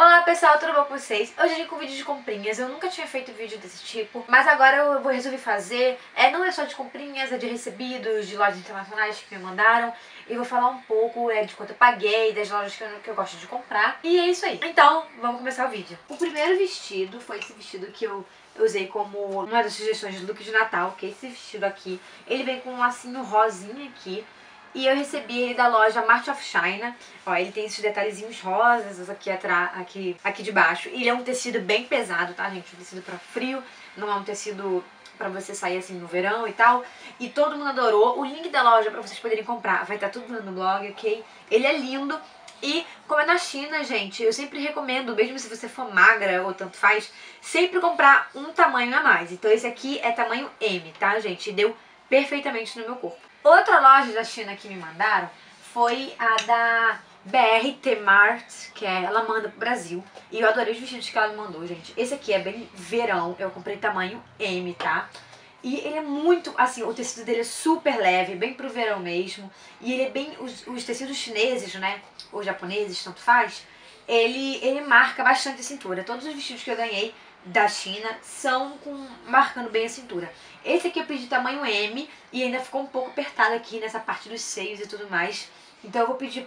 Olá pessoal, tudo bom com vocês? Hoje eu vim com vídeo de comprinhas. Eu nunca tinha feito vídeo desse tipo, mas agora eu vou resolver fazer. Não é só de comprinhas, é de recebidos, de lojas internacionais que me mandaram. E vou falar um pouco de quanto eu paguei, das lojas que eu gosto de comprar. E é isso aí. Então, vamos começar o vídeo. O primeiro vestido foi esse vestido que eu usei como uma das sugestões de look de Natal, que é esse vestido aqui. Ele vem com um lacinho rosinha aqui. E eu recebi ele da loja Mart of China. Ó, ele tem esses detalhezinhos rosas aqui de baixo. Ele é um tecido bem pesado, tá, gente? Um tecido pra frio, não é um tecido pra você sair assim no verão e tal. E todo mundo adorou. O link da loja pra vocês poderem comprar vai estar tudo no blog, ok? Ele é lindo. E como é na China, gente, eu sempre recomendo, mesmo se você for magra ou tanto faz, sempre comprar um tamanho a mais. Então esse aqui é tamanho M, tá, gente? E deu perfeitamente no meu corpo. Outra loja da China que me mandaram foi a da BRT Mart, que ela manda pro Brasil. E eu adorei os vestidos que ela me mandou, gente. Esse aqui é bem verão, eu comprei tamanho M, tá? E ele é muito, assim, o tecido dele é super leve, bem pro verão mesmo. E ele é bem, os tecidos chineses, né, ou japoneses, tanto faz, ele marca bastante a cintura. Todos os vestidos que eu ganhei da China são marcando bem a cintura. Esse aqui eu pedi tamanho M e ainda ficou um pouco apertado aqui nessa parte dos seios e tudo mais. Então eu vou pedir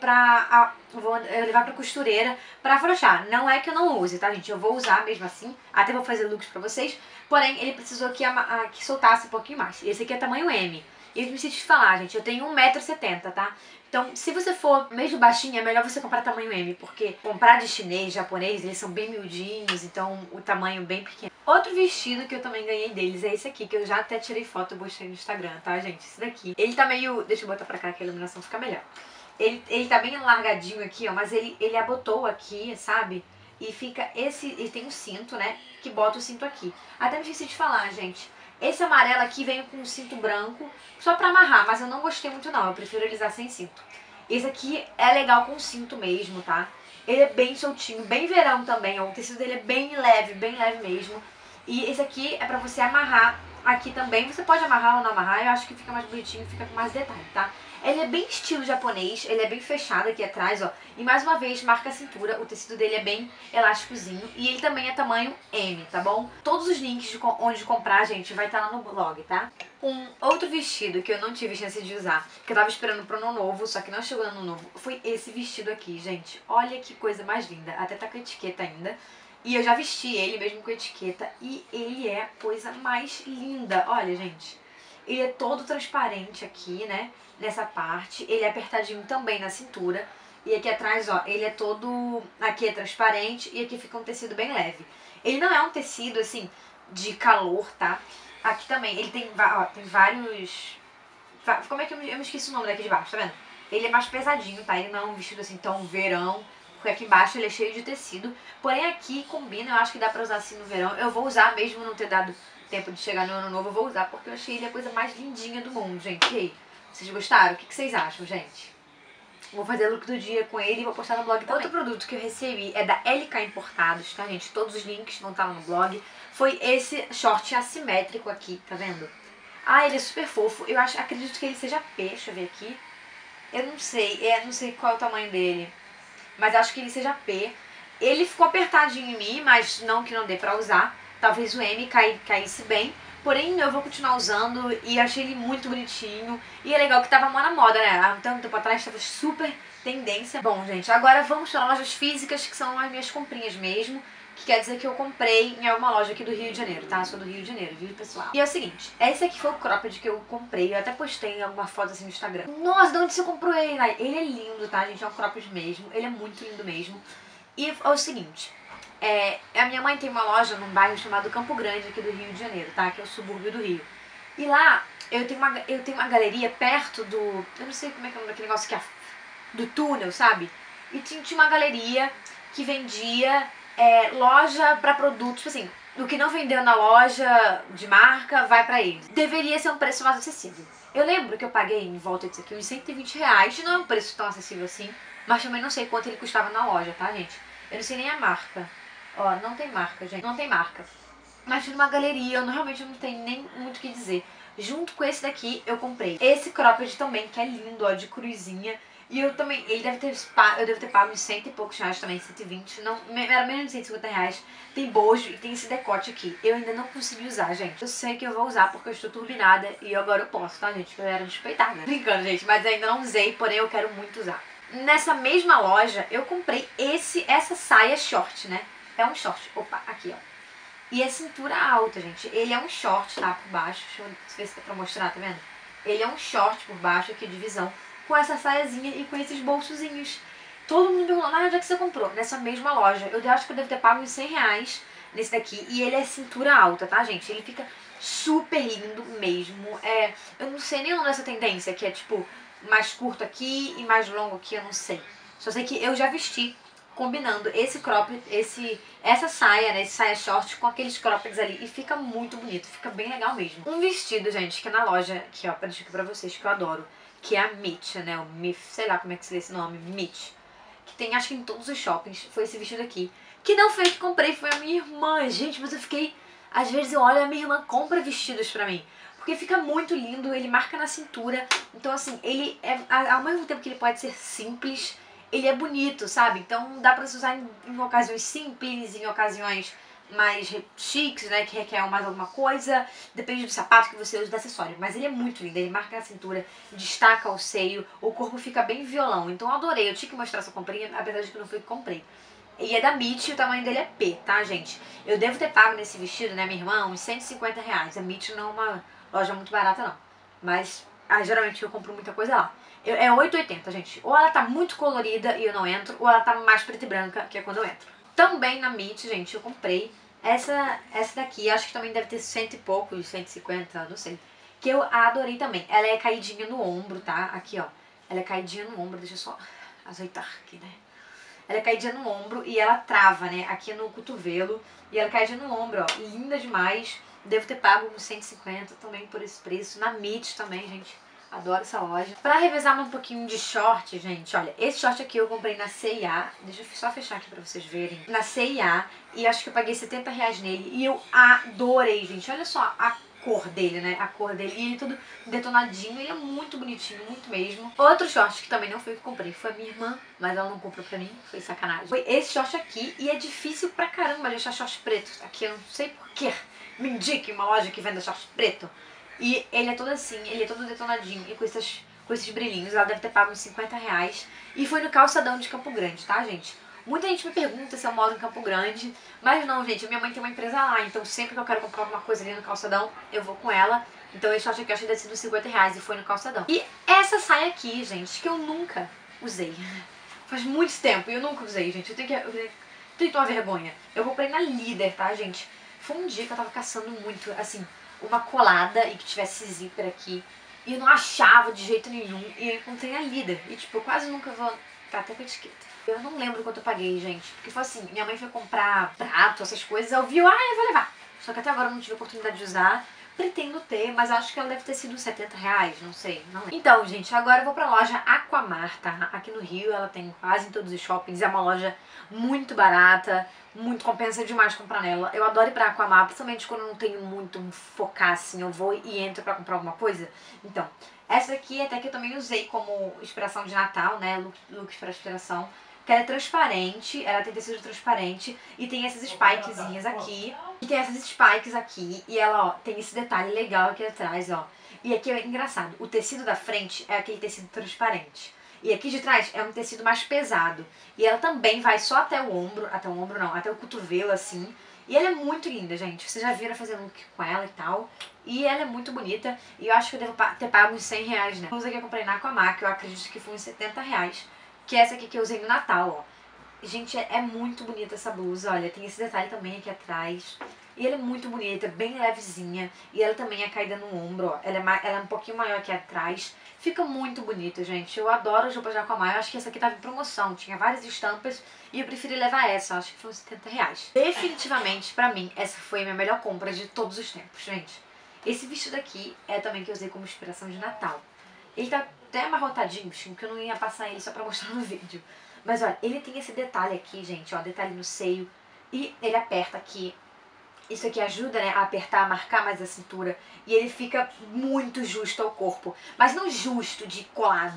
vou levar pra costureira pra afrouxar. Não é que eu não use, tá, gente? Eu vou usar mesmo assim, até vou fazer looks pra vocês. Porém, ele precisou que soltasse um pouquinho mais. Esse aqui é tamanho M. E eu me esqueci de falar, gente, eu tenho 1,70 m, tá? Então, se você for mesmo baixinha, é melhor você comprar tamanho M, porque comprar de chinês, japonês, eles são bem miudinhos, então o tamanho bem pequeno. Outro vestido que eu também ganhei deles é esse aqui, que eu já até tirei foto e postei no Instagram, tá, gente? Esse daqui. Ele tá meio... Deixa eu botar pra cá que a iluminação fica melhor. Ele tá bem largadinho aqui, ó, mas ele abotou aqui, sabe? E fica ele tem um cinto, né, que bota o cinto aqui. Até me esqueci de falar, gente. Esse amarelo aqui veio com um cinto branco, só pra amarrar, mas eu não gostei muito não, eu prefiro ele usar sem cinto. Esse aqui é legal com cinto mesmo, tá? Ele é bem soltinho, bem verão também, ó, o tecido dele é bem leve mesmo. E esse aqui é pra você amarrar aqui também, você pode amarrar ou não amarrar, eu acho que fica mais bonitinho, fica com mais detalhe, tá? Ele é bem estilo japonês, ele é bem fechado aqui atrás, ó. E mais uma vez, marca a cintura, o tecido dele é bem elásticozinho. E ele também é tamanho M, tá bom? Todos os links de onde comprar, gente, vai estar lá no blog, tá? Um outro vestido que eu não tive chance de usar, que eu tava esperando pro ano novo, só que não chegou no ano novo, foi esse vestido aqui, gente. Olha que coisa mais linda, até tá com etiqueta ainda. E eu já vesti ele mesmo com etiqueta e ele é a coisa mais linda. Olha, gente, ele é todo transparente aqui, né, nessa parte. Ele é apertadinho também na cintura. E aqui atrás, ó, ele é todo... Aqui é transparente e aqui fica um tecido bem leve. Ele não é um tecido, assim, de calor, tá? Aqui também, ele tem, ó, tem vários... Como é que eu me esqueci o nome daqui de baixo, tá vendo? Ele é mais pesadinho, tá? Ele não é um vestido assim tão verão, porque aqui embaixo ele é cheio de tecido. Porém aqui combina, eu acho que dá pra usar assim no verão. Eu vou usar mesmo não ter dado tempo de chegar no ano novo, eu vou usar porque eu achei ele a coisa mais lindinha do mundo, gente. E aí, vocês gostaram? O que vocês acham, gente? Vou fazer look do dia com ele e vou postar no blog também. Outro produto que eu recebi é da LK Importados, tá, gente? Todos os links vão estar lá no blog. Foi esse short assimétrico aqui, tá vendo? Ah, ele é super fofo. Eu acredito que ele seja P, deixa eu ver aqui. Eu não sei, não sei qual é o tamanho dele, mas acho que ele seja P. Ele ficou apertadinho em mim, mas não que não dê pra usar. Talvez o M caísse bem. Porém, eu vou continuar usando e achei ele muito bonitinho. E é legal que tava na moda, né? Há um tempo atrás tava super tendência. Bom, gente, agora vamos para lojas físicas, que são as minhas comprinhas mesmo. Que quer dizer que eu comprei em alguma loja aqui do Rio de Janeiro, tá? Eu sou do Rio de Janeiro, viu, pessoal? E é o seguinte, esse aqui foi o cropped que eu comprei. Eu até postei alguma foto assim no Instagram. Nossa, de onde você comprou ele? Ele é lindo, tá, gente? É um cropped mesmo. Ele é muito lindo mesmo. E é o seguinte... a minha mãe tem uma loja num bairro chamado Campo Grande, aqui do Rio de Janeiro, tá? Que é o subúrbio do Rio. E lá eu tenho uma galeria perto do... Eu não sei como é que é o nome daquele negócio que é do túnel, sabe? E tinha uma galeria que vendia loja pra produtos, assim, o que não vendeu na loja de marca vai pra eles. Deveria ser um preço mais acessível. Eu lembro que eu paguei em volta disso aqui uns R$120, não é um preço tão acessível assim, mas também não sei quanto ele custava na loja, tá, gente? Eu não sei nem a marca. Ó, não tem marca, gente. Não tem marca. Mas numa galeria, realmente não tenho nem muito o que dizer. Junto com esse daqui, eu comprei esse cropped também, que é lindo, ó, de cruzinha. E eu também, eu devo ter pago uns 100 e poucos reais também, 120, não, era menos de 150 reais. Tem bojo e tem esse decote aqui. Eu ainda não consegui usar, gente. Eu sei que eu vou usar porque eu estou turbinada e agora eu posso, tá, gente? Eu era despeitada. Brincando, gente, mas ainda não usei, porém eu quero muito usar. Nessa mesma loja, eu comprei essa saia short, né? É um short. Opa, aqui, ó. E é cintura alta, gente. Ele é um short, tá? Por baixo. Deixa eu ver se dá pra mostrar, tá vendo? Ele é um short por baixo aqui de visão, com essa saiazinha e com esses bolsozinhos. Todo mundo perguntou, onde é que você comprou? Nessa mesma loja. Eu acho que eu devo ter pago uns 100 reais nesse daqui. E ele é cintura alta, tá, gente? Ele fica super lindo mesmo. Eu não sei nem onde é essa tendência, que é tipo mais curto aqui e mais longo aqui, eu não sei. Só sei que eu já vesti combinando esse crop, essa saia, né, esse saia short com aqueles croppeds ali. E fica muito bonito, fica bem legal mesmo. Um vestido, gente, que é na loja, aqui ó, deixa aqui pra vocês, que eu adoro, que é a Mitch, né, o Mif, sei lá como é que se lê esse nome, Mitch. Que tem, acho que em todos os shoppings, foi esse vestido aqui. Que não foi eu que comprei, foi a minha irmã. Gente, mas eu fiquei, às vezes eu olho, a minha irmã compra vestidos pra mim. Porque fica muito lindo, ele marca na cintura. Então assim, ele é, ao mesmo tempo que ele pode ser simples, ele é bonito, sabe? Então dá pra se usar em ocasiões simples, em ocasiões mais chiques, né? Que requer mais alguma coisa. Depende do sapato que você usa, do acessório. Mas ele é muito lindo, ele marca na cintura, destaca o seio, o corpo fica bem violão. Então eu adorei, eu tinha que mostrar essa comprinha, apesar de que não foi que comprei. E é da Mitch e o tamanho dele é P, tá, gente? Eu devo ter pago nesse vestido, né, minha irmã, uns 150 reais. A Mitch não é uma loja muito barata, não. Mas geralmente eu compro muita coisa lá. É 8,80, gente. Ou ela tá muito colorida e eu não entro, ou ela tá mais preta e branca, que é quando eu entro. Também na Mitch, gente, eu comprei essa daqui. Acho que também deve ter 100 e poucos, 150, não sei. Que eu adorei também. Ela é caidinha no ombro, tá? Aqui, ó. Ela é caidinha no ombro. Deixa eu só azeitar aqui, né? Ela é caidinha no ombro e ela trava, né? Aqui no cotovelo. E ela é caidinha no ombro, ó. Linda demais. Devo ter pago uns 150 também por esse preço. Na Mitch também, gente. Adoro essa loja. Pra revezar um pouquinho de short, gente, olha, esse short aqui eu comprei na C&A. Deixa eu só fechar aqui pra vocês verem. Na C&A, e acho que eu paguei 70 reais nele. E eu adorei, gente. Olha só a cor dele, né? A cor dele. E ele todo detonadinho. Ele é muito bonitinho, muito mesmo. Outro short que também não foi o que comprei foi a minha irmã, mas ela não comprou pra mim. Foi sacanagem. Foi esse short aqui. E é difícil pra caramba de achar short preto. Aqui eu não sei porquê. Me indique uma loja que venda short preto. E ele é todo assim, ele é todo detonadinho e com esses brilhinhos. Ela deve ter pago uns 50 reais. E foi no calçadão de Campo Grande, tá, gente? Muita gente me pergunta se eu moro em Campo Grande. Mas não, gente, minha mãe tem uma empresa lá. Então sempre que eu quero comprar alguma coisa ali no calçadão, eu vou com ela. Então esse short aqui eu acho que deve ser uns 50 reais e foi no calçadão. E essa saia aqui, gente, que eu nunca usei. Faz muito tempo e eu nunca usei, gente. Eu tenho uma vergonha. Eu comprei na Líder, tá, gente? Foi um dia que eu tava caçando muito, assim, uma colada e que tivesse zíper aqui. E eu não achava de jeito nenhum. E eu encontrei a Líder. E tipo, eu quase nunca vou... Tá até com a etiqueta. Eu não lembro quanto eu paguei, gente. Porque foi assim, minha mãe foi comprar prato, essas coisas. Eu vi, eu vou levar. Só que até agora eu não tive a oportunidade de usar. Pretendo ter, mas acho que ela deve ter sido 70 reais, não sei, não lembro. Então, gente, agora eu vou pra loja Aquamar, tá? Aqui no Rio, ela tem quase em todos os shoppings. É uma loja muito barata, muito compensa demais comprar nela. Eu adoro ir pra Aquamar, principalmente quando eu não tenho muito focar, assim, eu vou e entro pra comprar alguma coisa. Então, essa daqui até que eu também usei como inspiração de Natal, né? Looks pra inspiração. Que ela é transparente, ela tem tecido transparente e tem essas spikezinhas aqui. E tem essas spikes aqui e ela, ó, tem esse detalhe legal aqui atrás, ó. E aqui é engraçado, o tecido da frente é aquele tecido transparente. E aqui de trás é um tecido mais pesado. E ela também vai só até o ombro não, até o cotovelo, assim. E ela é muito linda, gente. Vocês já viram fazer look com ela e tal. E ela é muito bonita. E eu acho que eu devo ter pago uns 100 reais, né? A blusa que eu comprei na Aquamar, que eu acredito que foi uns 70 reais. Que é essa aqui que eu usei no Natal, ó. Gente, é muito bonita essa blusa, olha, tem esse detalhe também aqui atrás. E ela é muito bonita, bem levezinha. E ela também é caída no ombro, ó. Ela é um pouquinho maior aqui atrás. Fica muito bonita, gente. Eu adoro as roupas de Aquamar. Eu acho que essa aqui tava em promoção. Tinha várias estampas e eu preferi levar essa. Acho que foi uns 70 reais. Definitivamente, pra mim, essa foi a minha melhor compra de todos os tempos, gente. Esse vestido aqui é também que eu usei como inspiração de Natal. Ele tá até amarrotadinho, porque eu não ia passar ele só pra mostrar no vídeo. Mas olha, ele tem esse detalhe aqui, gente, ó, detalhe no seio. E ele aperta aqui. Isso aqui ajuda, né, a apertar, a marcar mais a cintura. E ele fica muito justo ao corpo. Mas não justo de colado.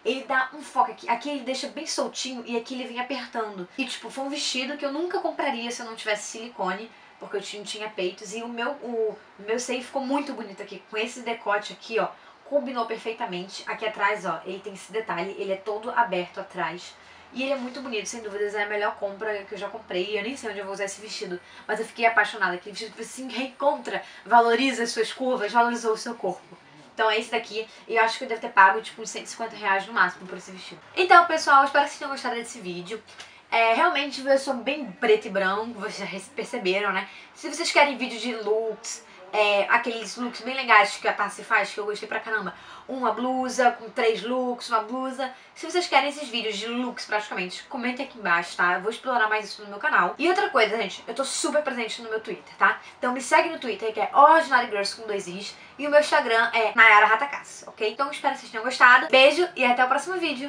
ele dá um foco aqui. Aqui ele deixa bem soltinho e aqui ele vem apertando. E tipo, foi um vestido que eu nunca compraria se eu não tivesse silicone, porque eu não tinha peitos. E o meu seio ficou muito bonito aqui, com esse decote aqui, ó. Combinou perfeitamente. Aqui atrás, ó, ele tem esse detalhe, ele é todo aberto atrás. E ele é muito bonito, sem dúvidas, é a melhor compra que eu já comprei. Eu nem sei onde eu vou usar esse vestido, mas eu fiquei apaixonada. Aquele vestido que você se reencontra, valoriza as suas curvas, valorizou o seu corpo. Então é esse daqui, e eu acho que eu devo ter pago tipo uns 150 reais no máximo por esse vestido. Então, pessoal, espero que vocês tenham gostado desse vídeo. Realmente eu sou bem preto e branco, vocês já perceberam, né? Se vocês querem vídeo de looks, aqueles looks bem legais que a Tassi faz, que eu gostei pra caramba. Uma blusa com 3 looks, uma blusa. Se vocês querem esses vídeos de looks praticamente, comentem aqui embaixo, tá? Eu vou explorar mais isso no meu canal. E outra coisa, gente, eu tô super presente no meu Twitter, tá? Então me segue no Twitter, que é Ordinary Girls com 2 Is. E o meu Instagram é Nayara Ratakass, ok? Então espero que vocês tenham gostado. Beijo e até o próximo vídeo.